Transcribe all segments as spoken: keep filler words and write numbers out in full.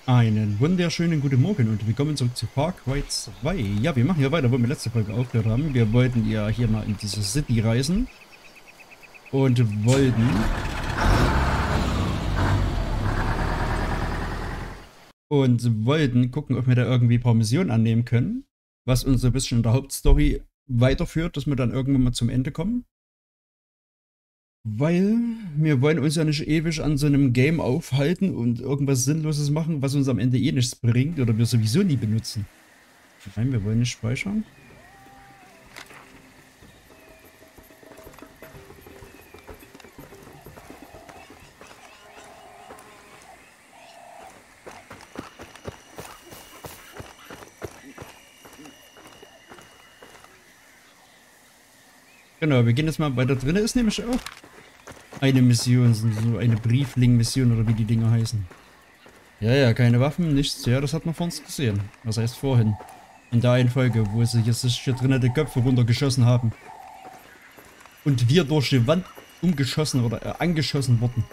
Einen wunderschönen guten Morgen und willkommen zurück zu Far Cry zwei. Ja, wir machen ja weiter, wo wir letzte Folge aufgehört haben. Wir wollten ja hier mal in diese City reisen und wollten und wollten gucken, ob wir da irgendwie ein paar Missionen annehmen können, was uns so ein bisschen in der Hauptstory weiterführt, dass wir dann irgendwann mal zum Ende kommen. Weil wir wollen uns ja nicht ewig an so einem Game aufhalten und irgendwas Sinnloses machen, was uns am Ende eh nichts bringt oder wir sowieso nie benutzen. Nein, wir wollen nicht speichern. Genau, wir gehen jetzt mal weiter. Drin ist nämlich auch eine Mission, so eine Briefling-Mission oder wie die Dinger heißen. Ja, ja, keine Waffen, nichts. Ja, das hat man vor uns gesehen. Was heißt vorhin? In der einen Folge, wo sie jetzt hier drinnen die Köpfe runtergeschossen haben. Und wir durch die Wand umgeschossen oder äh, angeschossen wurden.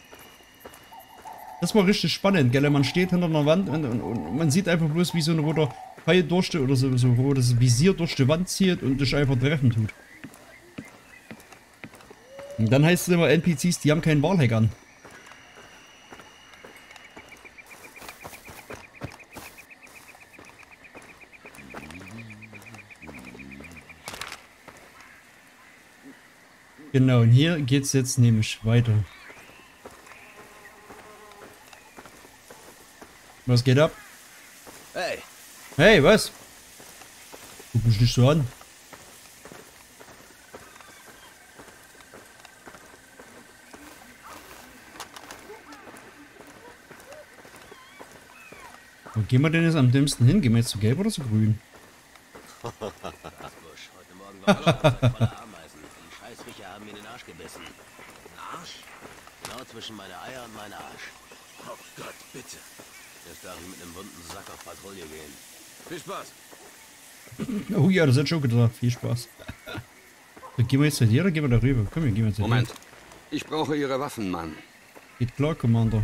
Das war richtig spannend, gell? Man steht hinter einer Wand und, und, und man sieht einfach bloß, wie so ein roter Pfeil durch die, oder so, so rotes Visier durch die Wand zieht und dich einfach treffen tut. Und dann heißt es immer, N P Cs, die haben keinen Wallhack an. Genau, und hier geht's jetzt nämlich weiter. Was geht ab? Hey! Hey, was? Guck mich nicht so an. Wo gehen wir denn jetzt am dümmsten hin? Gehen wir jetzt zu gelb oder zu grün? Heute Morgen war voller Ameisen. Die Scheißviecher haben mir den Arsch gebissen. Arsch? Genau zwischen meine Eier und meinen Arsch. Oh Gott, bitte. Jetzt darf ich mit einem wunden Sack auf Patrouille gehen. Viel Spaß. Oh ja, das hat schon gedacht. Viel Spaß. So, gehen wir jetzt zu dir oder gehen wir da rüber? Komm, wir gehen jetzt zu dir. Moment. Ich brauche Ihre Waffen, Mann. Geht klar, Commander.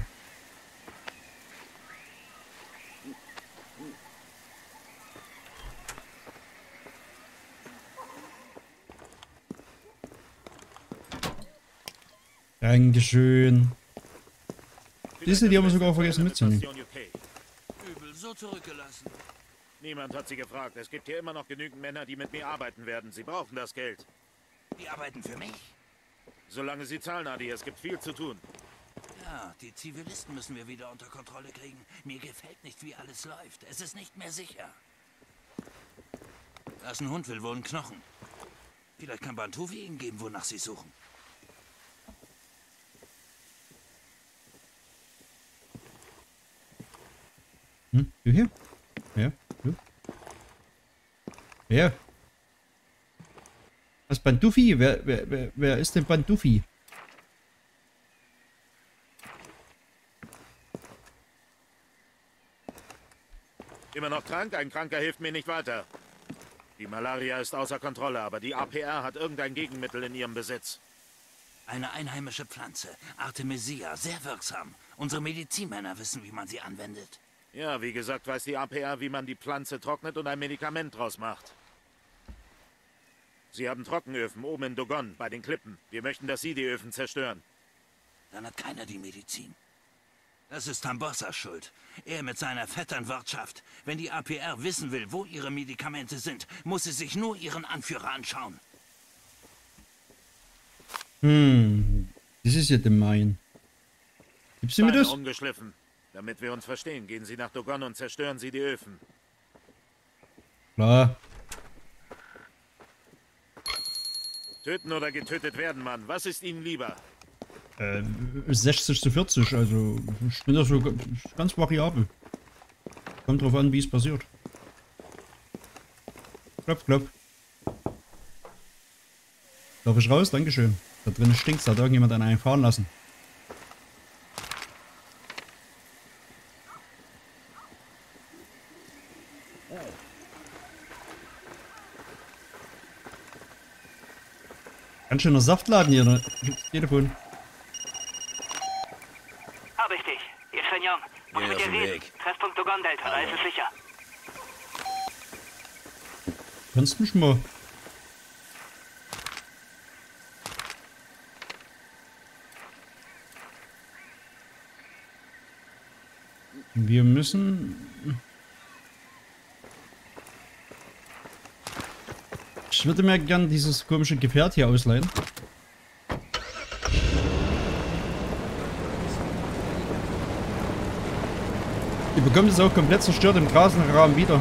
Dankeschön. Diese, die haben wir sogar vergessen mitzunehmen. Übel so zurückgelassen. Niemand hat sie gefragt. Es gibt hier immer noch genügend Männer, die mit mir arbeiten werden. Sie brauchen das Geld. Die arbeiten für mich? Solange sie zahlen, Adi. Es gibt viel zu tun. Ja, die Zivilisten müssen wir wieder unter Kontrolle kriegen. Mir gefällt nicht, wie alles läuft. Es ist nicht mehr sicher. Da ist ein Hund, will wohl einen Knochen. Vielleicht kann Bantufi ihnen geben, wonach sie suchen. Hm, du hier? Ja, du? Wer? Was, Bantufi? Wer, wer, wer, wer ist denn Bantufi? Immer noch krank? Ein Kranker hilft mir nicht weiter. Die Malaria ist außer Kontrolle, aber die A P R hat irgendein Gegenmittel in ihrem Besitz. Eine einheimische Pflanze, Artemisia, sehr wirksam. Unsere Medizinmänner wissen, wie man sie anwendet. Ja, wie gesagt, weiß die A P R, wie man die Pflanze trocknet und ein Medikament draus macht. Sie haben Trockenöfen oben in Dogon, bei den Klippen. Wir möchten, dass Sie die Öfen zerstören. Dann hat keiner die Medizin. Das ist Tambossas Schuld. Er mit seiner Vetternwirtschaft. Wenn die A P R wissen will, wo ihre Medikamente sind, muss sie sich nur ihren Anführer anschauen. Hm, das ist ja gemein. Gibst du mir Beine das? ungeschliffen. Damit wir uns verstehen, gehen Sie nach Dogon und zerstören Sie die Öfen. Klar. Töten oder getötet werden, Mann. Was ist Ihnen lieber? Äh, sechzig zu vierzig, also ich bin da so ganz variabel. Kommt drauf an, wie es passiert. Klopf, klopf. Darf ich raus? Dankeschön. Da drin stinkt's, da hat irgendjemand an einen fahren lassen. Ganz schöner Saftladen hier, ne? Telefon. Hab ich dich. Hier ist Fenyon. Muss Geh mit aus dir dem reden. Weg. Treffpunkt Dogon Delta, da ist es sicher. Kannst mich mal. Wir müssen... Ich würde mir gern dieses komische Gefährt hier ausleihen. Ihr bekommt es auch komplett zerstört im Grasenrahmen wieder.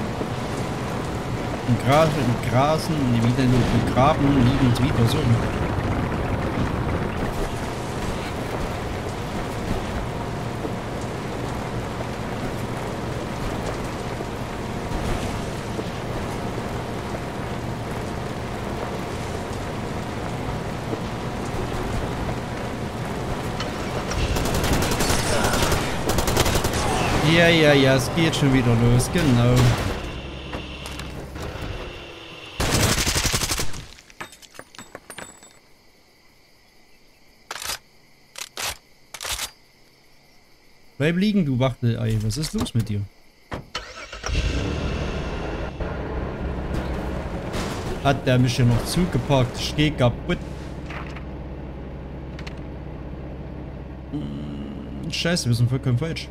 Im Gras, im Grasen, wieder im Graben liegend wieder, so. Ja, ja, ja, es geht schon wieder los, genau. Bleib liegen, du Wachtelei. Was ist los mit dir? Hat der mich ja noch zugepackt? Ich geh kaputt. Hm, Scheiße, wir sind vollkommen falsch.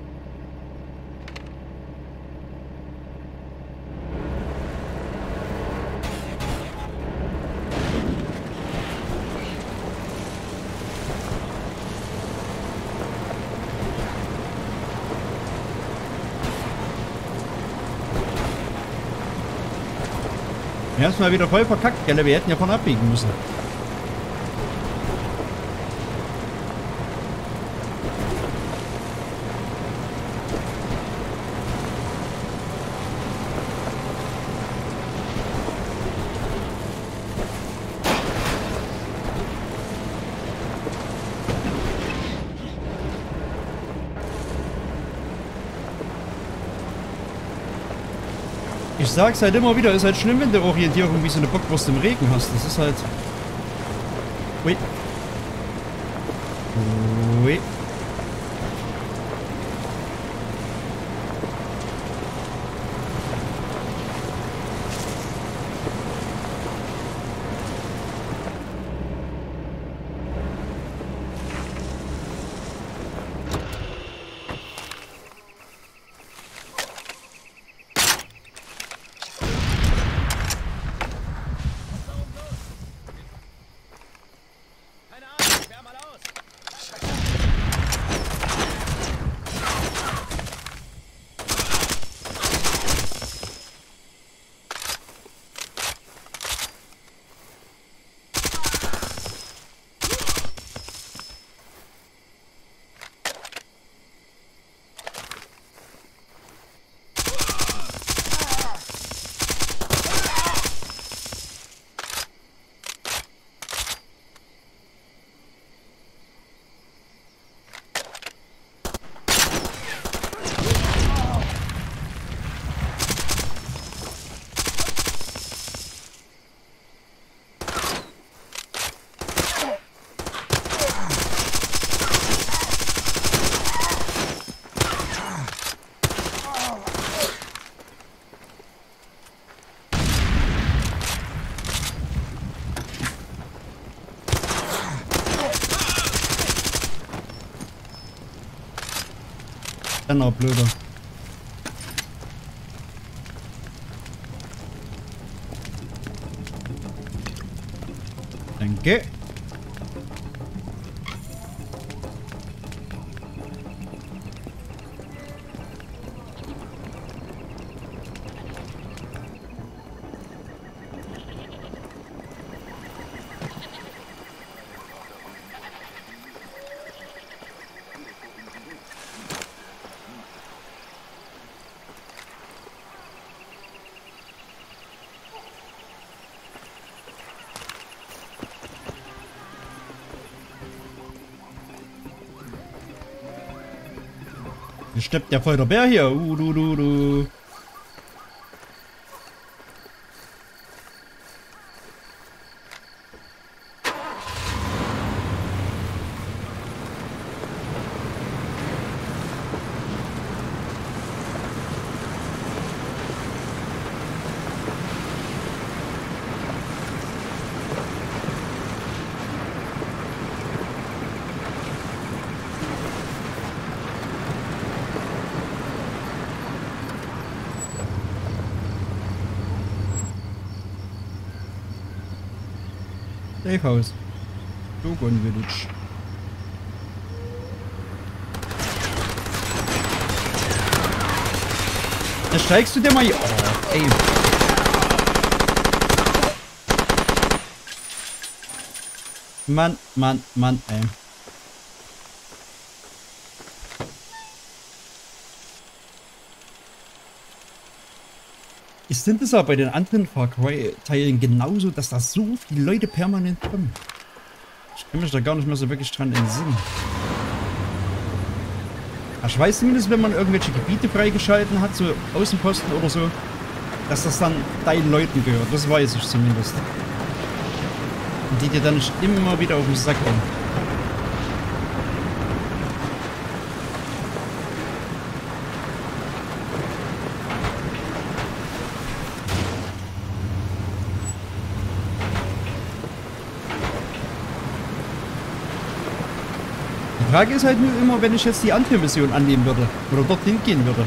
Erstmal wieder voll verkackt, gell? Wir hätten ja von abbiegen müssen. Ich sag's halt immer wieder, ist halt schlimm, wenn du Orientierung wie so eine Bockwurst im Regen hast. Das ist halt... Ui. Ui. Dann auch blöder. Danke. Hier steppt ja voll der Bär hier. Uh, du, du, du. Safe House. Shogun Village. Da steigst du dir mal hier. Oh, ey. Mann, Mann, Mann, ey. Ist denn das aber bei den anderen Far Cry-Teilen genauso, dass da so viele Leute permanent kommen? Ich kann mich da gar nicht mehr so wirklich dran entsinnen. Ich weiß zumindest, wenn man irgendwelche Gebiete freigeschalten hat, so Außenposten oder so, dass das dann deinen Leuten gehört. Das weiß ich zumindest. Und die dir dann nicht immer wieder auf den Sack gehen. Die Frage ist halt nur immer, wenn ich jetzt die andere Mission annehmen würde oder dorthin gehen würde.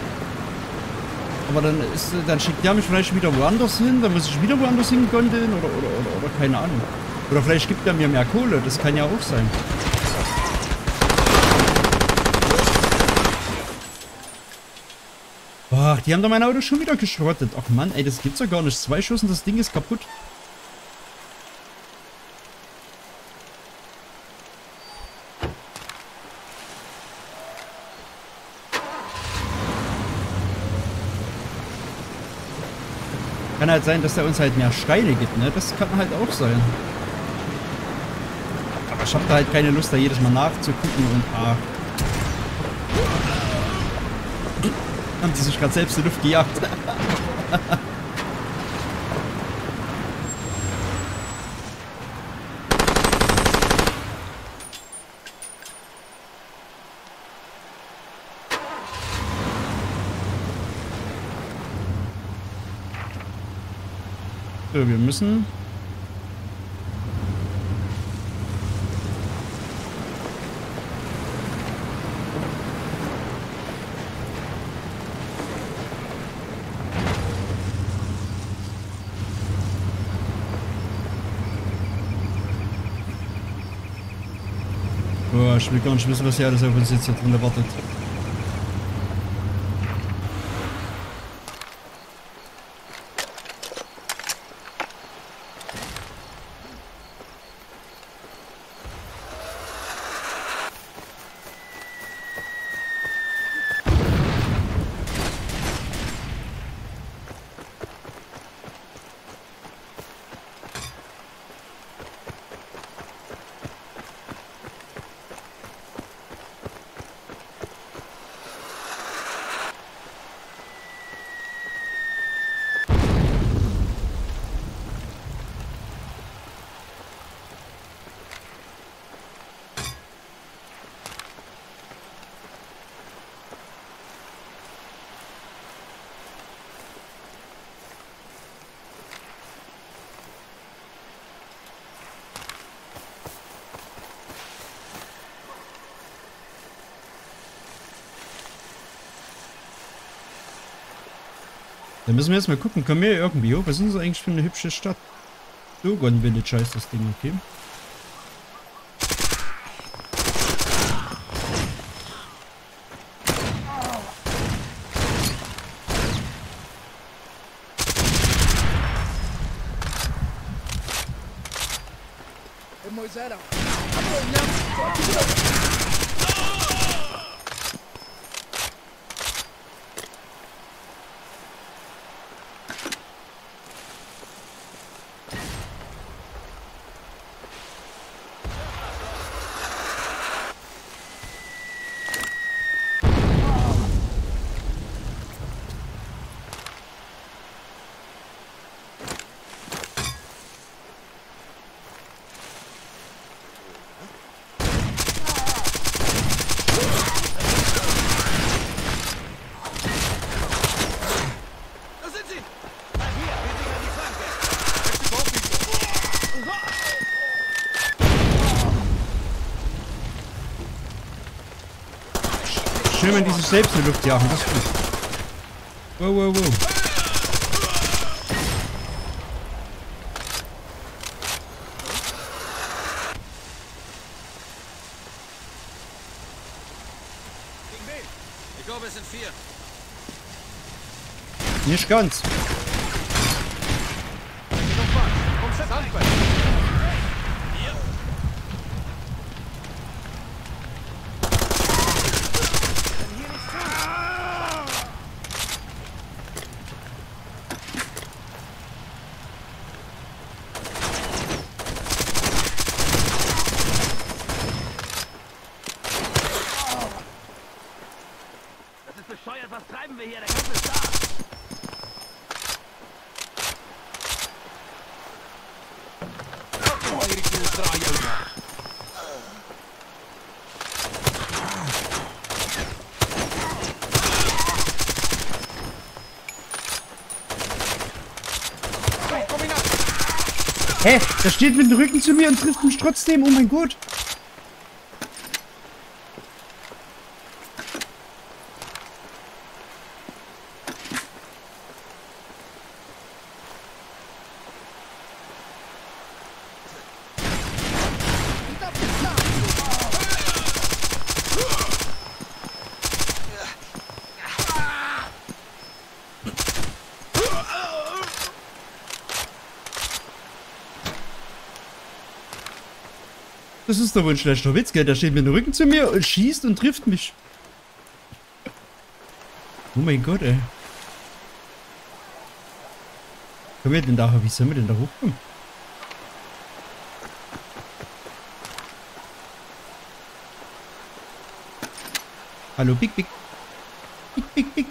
Aber dann ist, dann schickt der mich vielleicht wieder woanders hin, dann muss ich wieder woanders hingondeln oder, oder, oder, oder keine Ahnung. Oder vielleicht gibt er mir mehr Kohle, das kann ja auch sein. Ach, die haben da mein Auto schon wieder geschrottet. Ach Mann, ey, das gibt's ja gar nicht. Zwei Schuss und das Ding ist kaputt. Kann halt sein, dass er uns halt mehr Steine gibt, ne? Das kann halt auch sein. Aber ich hab da halt keine Lust, da jedes Mal nachzugucken und ah. Haben die sich gerade selbst in die Luft gejagt. So, wir müssen... Boah, ich will gar nicht wissen, was hier alles auf uns jetzt hier drin wartet. Dann müssen wir jetzt mal gucken, kommen wir irgendwie hoch? Was ist das eigentlich für eine hübsche Stadt? Shogun Village heißt das Ding, okay? Schön, wenn die sich selbst in die Luft jagen, das ist gut. Wow, wow, wow. glaube, es sind vier. Nicht ganz. Bescheuert, was treiben wir hier? Der Kampf ist da! Hä? Der steht mit dem Rücken zu mir und trifft mich trotzdem. Oh mein Gott. Das ist doch wohl ein schlechter Witz, gell? Der steht mit dem Rücken zu mir und schießt und trifft mich. Oh mein Gott, ey. Können wir denn da, wie sollen wir denn da hochkommen? Hallo, Big Big. Big Big Big.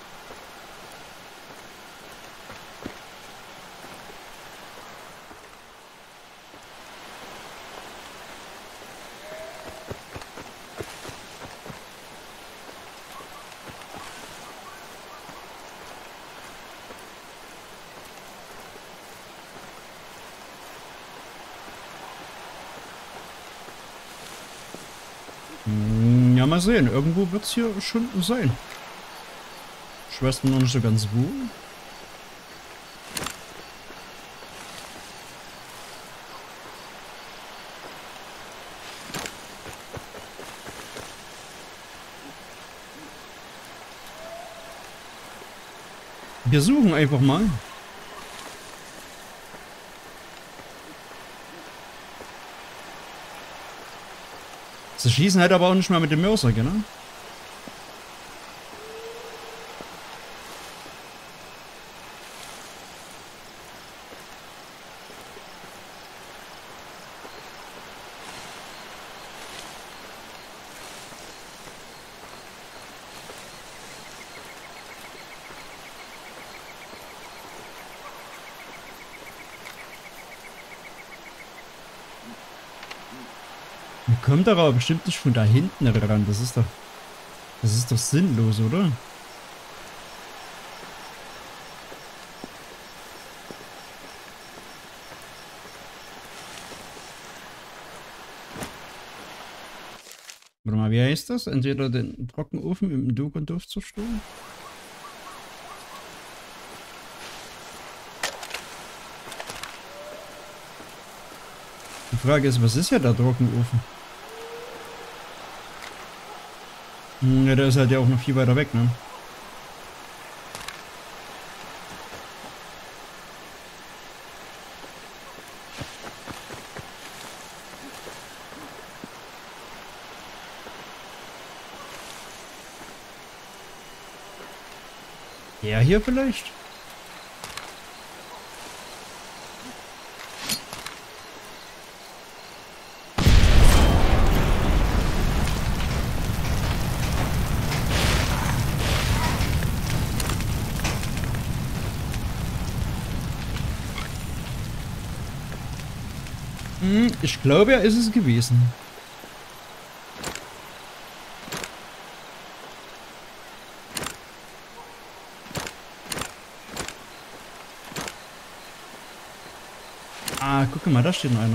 Ja, mal sehen. Irgendwo wird es hier schon sein. Ich weiß noch nicht so ganz wo. Wir suchen einfach mal. Sie schießen halt aber auch nicht mehr mit dem Mörser, genau. Kommt aber bestimmt nicht von da hinten ran. Das ist doch. Das ist doch sinnlos, oder? Warte mal, wie heißt das? Entweder den Trockenofen im Dug und Duft zerstören? Die Frage ist, was ist ja der Trockenofen? Ja, der ist halt ja auch noch viel weiter weg, ne? Der hier vielleicht? Ich glaube, er ist es gewesen. Ah, guck mal, da steht noch einer.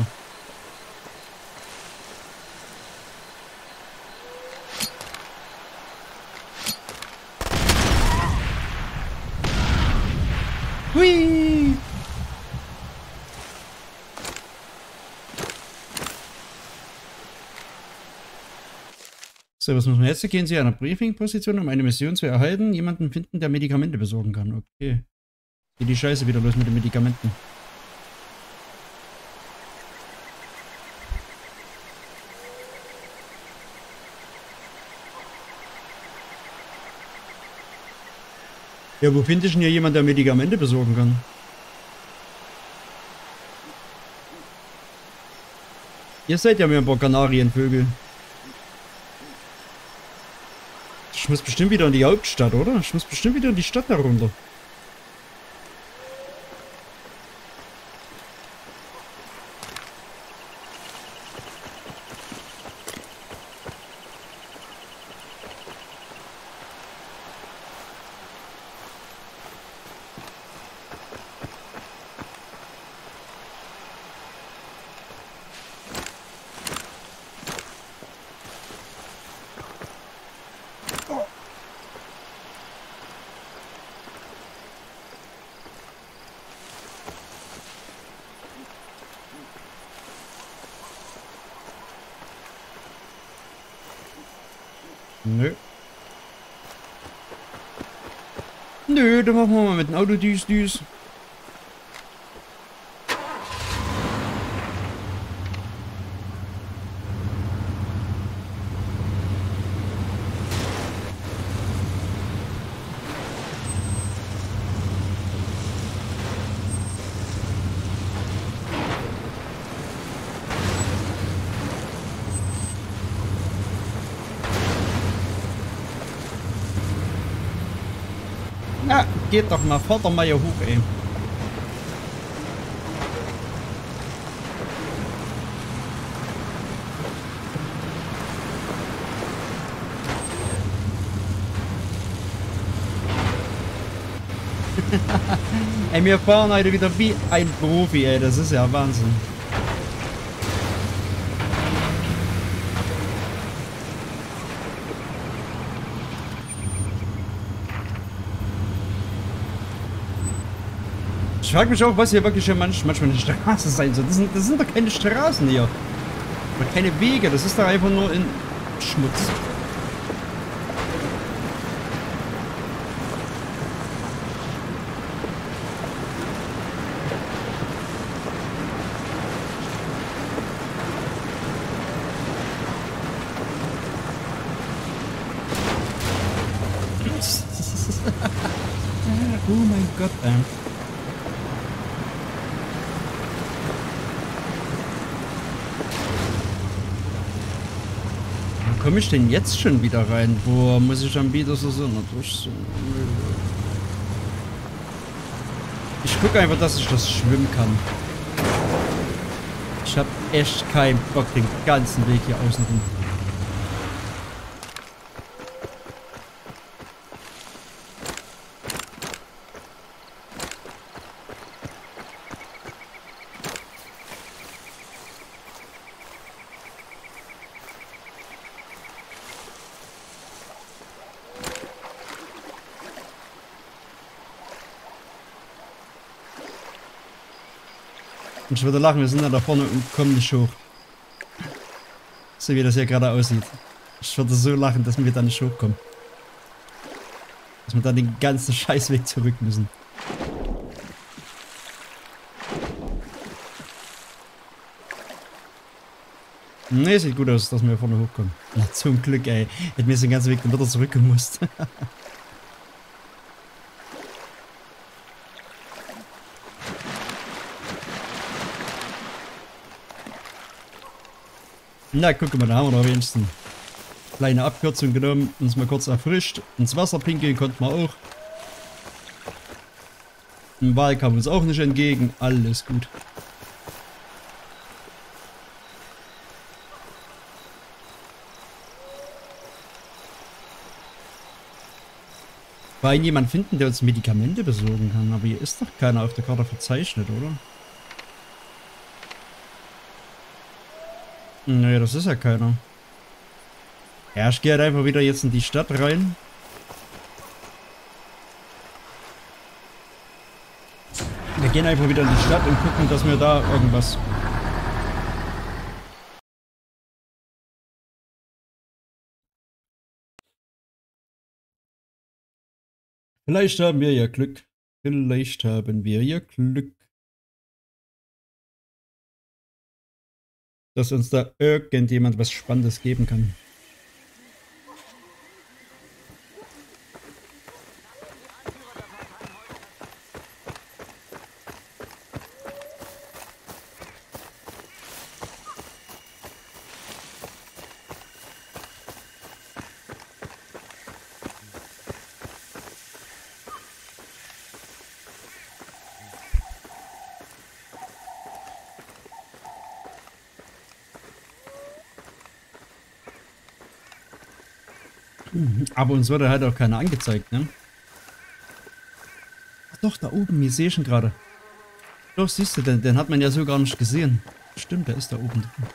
Hui! So, was müssen wir jetzt? Gehen Sie an einer Briefing-Position, um eine Mission zu erhalten. Jemanden finden, der Medikamente besorgen kann. Okay. Geht die Scheiße wieder los mit den Medikamenten. Ja, wo finde ich denn hier jemand, der Medikamente besorgen kann? Ihr seid ja mir ein paar Kanarienvögel. Ich muss bestimmt wieder in die Hauptstadt, oder? Ich muss bestimmt wieder in die Stadt herunter. Nö. Nö, dann machen wir mal mit dem Auto düs düs. Na, geht doch mal, fahrt doch mal hier hoch, ey. Ey, wir fahren heute wieder wie ein Profi, ey, das ist ja Wahnsinn. Ich frage mich auch, was hier wirklich manch, manchmal eine Straße sein soll. Das sind, das sind doch keine Straßen hier. Oder keine Wege, das ist doch einfach nur in Schmutz. Oh mein Gott, ey. Wo komme ich denn jetzt schon wieder rein? Wo muss ich dann wieder so so durch so? Ich gucke einfach, dass ich das schwimmen kann. Ich habe echt keinen Bock, den ganzen Weg hier außen rum. Ich würde lachen, wir sind da, da vorne und kommen nicht hoch. So wie das hier gerade aussieht. Ich würde so lachen, dass wir da nicht hochkommen. Dass wir dann den ganzen Scheißweg zurück müssen. Ne, sieht gut aus, dass wir vorne hochkommen. Na, zum Glück, ey. Hätten wir den ganzen Weg dann wieder zurückgemusst. Na, guck mal, da haben wir doch wenigstens eine kleine Abkürzung genommen, uns mal kurz erfrischt. Ins Wasser pinkeln konnten wir auch. Ein Wal kam uns auch nicht entgegen. Alles gut. Wollen jemand finden, der uns Medikamente besorgen kann, aber hier ist doch keiner auf der Karte verzeichnet, oder? Naja, das ist ja keiner. Ja, ich gehe halt einfach wieder jetzt in die Stadt rein. Wir gehen einfach wieder in die Stadt und gucken, dass wir da irgendwas... Vielleicht haben wir ja Glück. Vielleicht haben wir ja Glück. Dass uns da irgendjemand was Spannendes geben kann. Aber uns wurde halt auch keiner angezeigt, ne? Ach doch, da oben, ich sehe schon gerade. Doch, siehst du, den, den hat man ja so gar nicht gesehen. Stimmt, der ist da oben drin.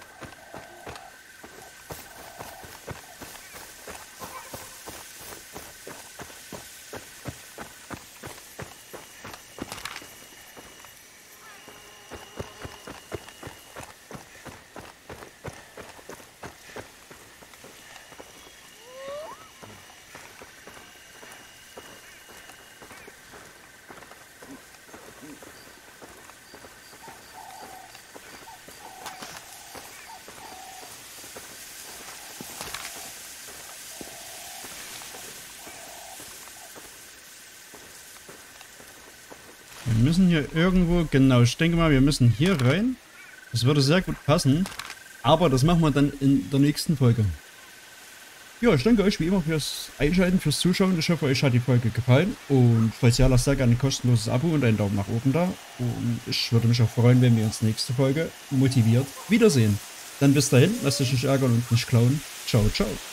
Wir müssen hier irgendwo, genau, ich denke mal, wir müssen hier rein. Das würde sehr gut passen. Aber das machen wir dann in der nächsten Folge. Ja, ich danke euch wie immer fürs Einschalten, fürs Zuschauen. Ich hoffe, euch hat die Folge gefallen. Und falls ja, lasst sehr gerne ein kostenloses Abo und einen Daumen nach oben da. Und ich würde mich auch freuen, wenn wir uns nächste Folge motiviert wiedersehen. Dann bis dahin, lasst euch nicht ärgern und nicht klauen. Ciao, ciao.